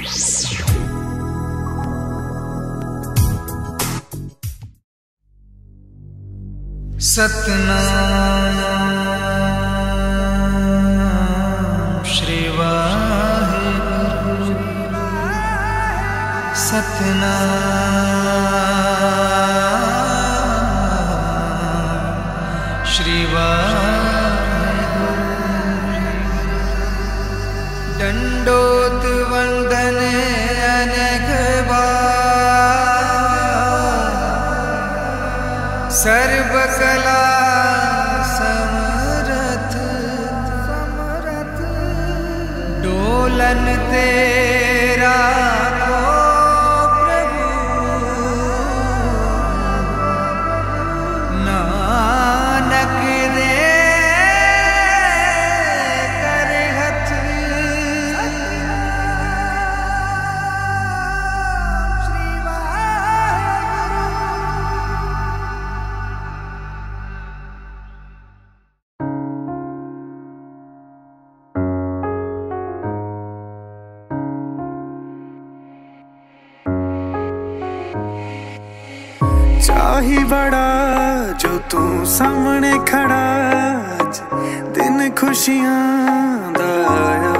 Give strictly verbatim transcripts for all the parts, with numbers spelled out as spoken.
सतनाम श्री वाहिगुरु सतनाम श्री वाहिगुरु। दंडोत वंदन अनेक बार सर्व कला समरथ समरथ डोलन तेरा को प्रभु नानक दे कर हथ। चाही बड़ा जो तू सामने खड़ा, दिन खुशियां दा आया।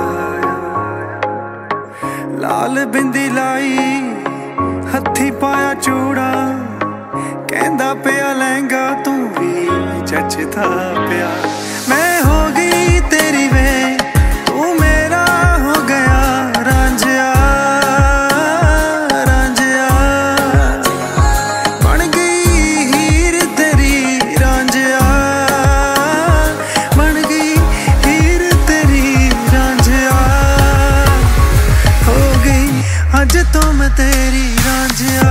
लाल बिंदी लाई हथी पाया चूड़ा, कहंदा पिया लहंगा तू भी जचदा पिया। मैं हो गई तेरी वे तू मेरा हो गया रांझिया। आज तो मैं तेरी रांझिया।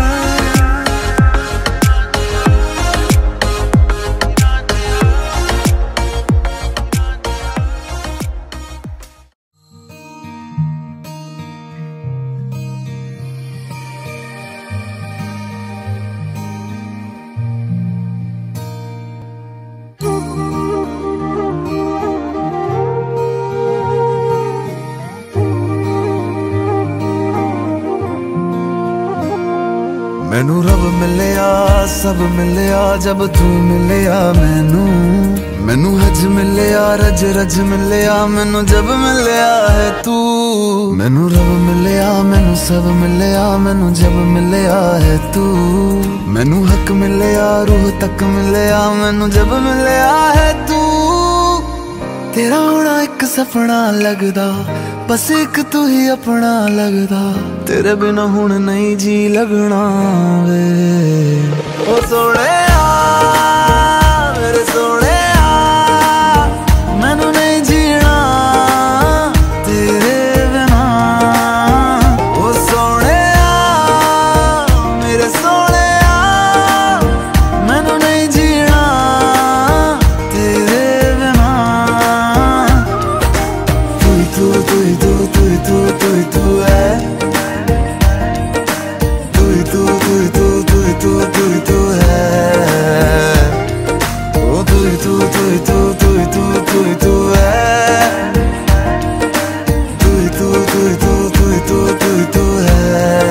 मैनू रब मिलिया सब मिलिया जब तू मिलिया मैनू। मैनू हज मिलिया रज रज मिलिया मैनू जब मिलिया है तू। मैनू रब मिलिया मैनू सब मिलिया मैनू जब मिलिया है तू। मैनू हक मिलिया रूह तक मिलिया मैनू जब मिलिया है तू। तेरा होना एक सपना लगदा बस एक तू ही अपना लगदा। तेरे बिना हुण नहीं जी लगना वे ओ सोहणिया मेरे सोहणिया। मैनू नहीं जीना तेरे बिना ओ सोहणिया मेरे सोहणिया। मैनू नहीं जीना तेरे बिना। तू तू तू तू तू तू तू तू है तू तू तू तू तू तू तू तू है ओ तू तू तू तू तू तू तू तू है तू तू तू तू तू तू तू तू है।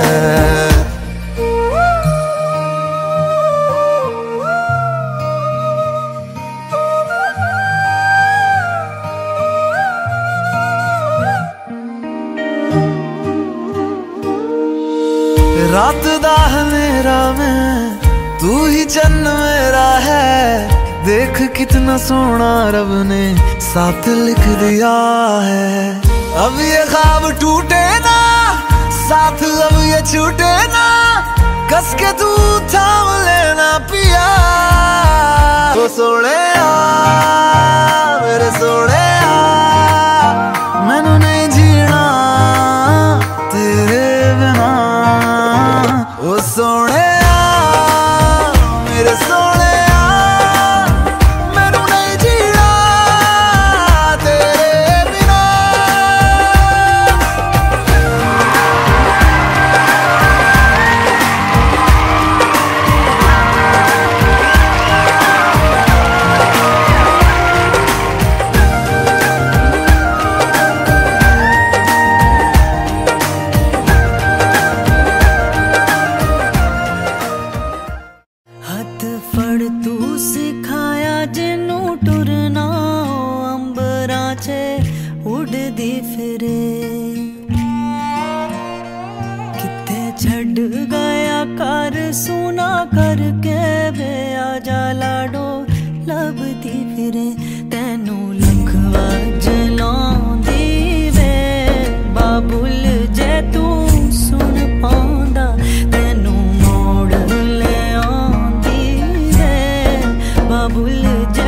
रात दा मेरा मैं तू ही चन्न मेरा है। देख कितना सोना रब ने साथ लिख दिया है। अब ये ख्वाब टूटे ना साथ अब ये छूटे ना। कस के तू थाम लेना पिया ओ सोहणिया मेरे सोहणिया। मैनू नहीं जीना तेरे बिना ओ सोहणिया मेरे सोहणिया। मैनू नहीं जीना तेरे बिना। दी फिरे किथे छड़ गया कर सुना करके वे आजा लाडो लभदी फिरे तेनू लखवा जलांदी वे बाबुल जे तू सुन पांदा तेनू मोड़ ले आंदी वे बाबुल